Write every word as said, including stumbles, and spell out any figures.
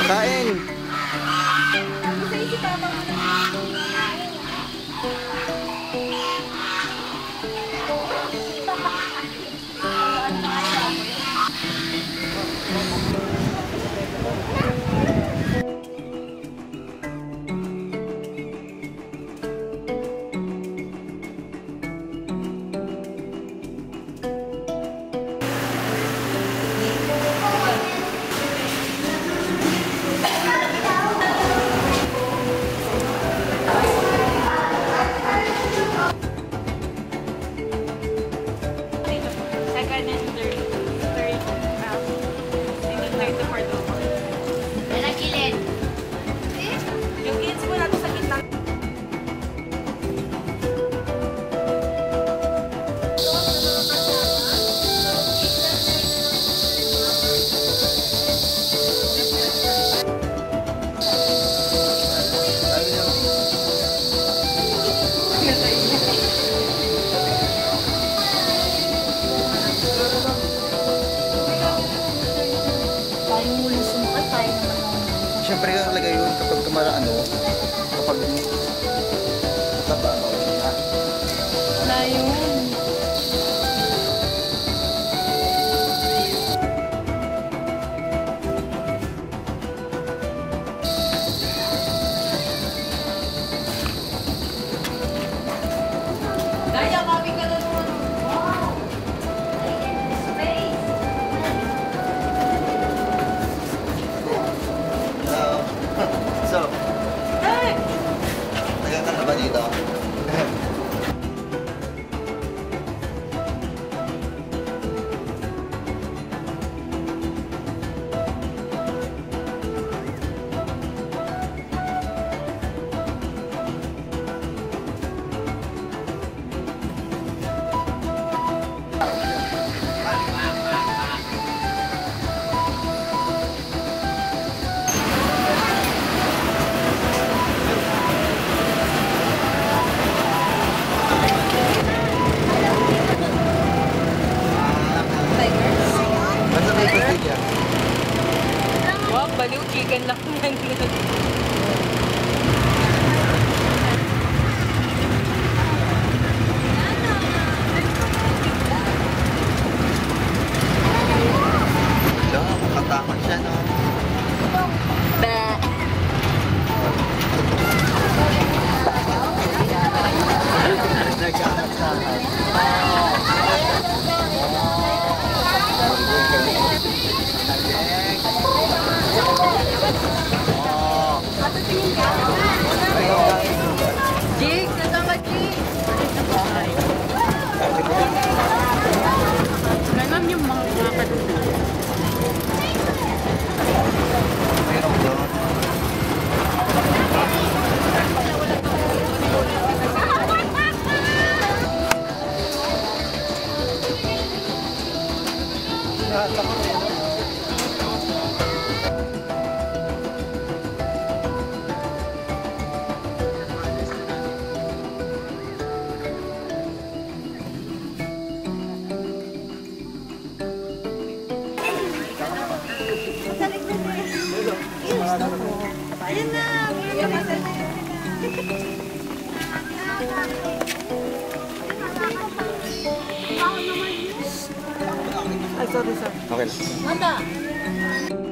Kain! Siyempre yung lagay yun kapag kumara ano, kapag tababaw na. Wala yun. Daya, kami ka na naman. Wow! Space! So, hey! Nagkakanta ba dito? Wow, baliw, chicken lang yan. Ito, makatakot siya, no? Ba. Jig, nasaan ka, Jig? Ganun yung mga mga kadudod. Mayroon doon. Ayan na! Ay, sorry, sorry. Okay lang. Mata!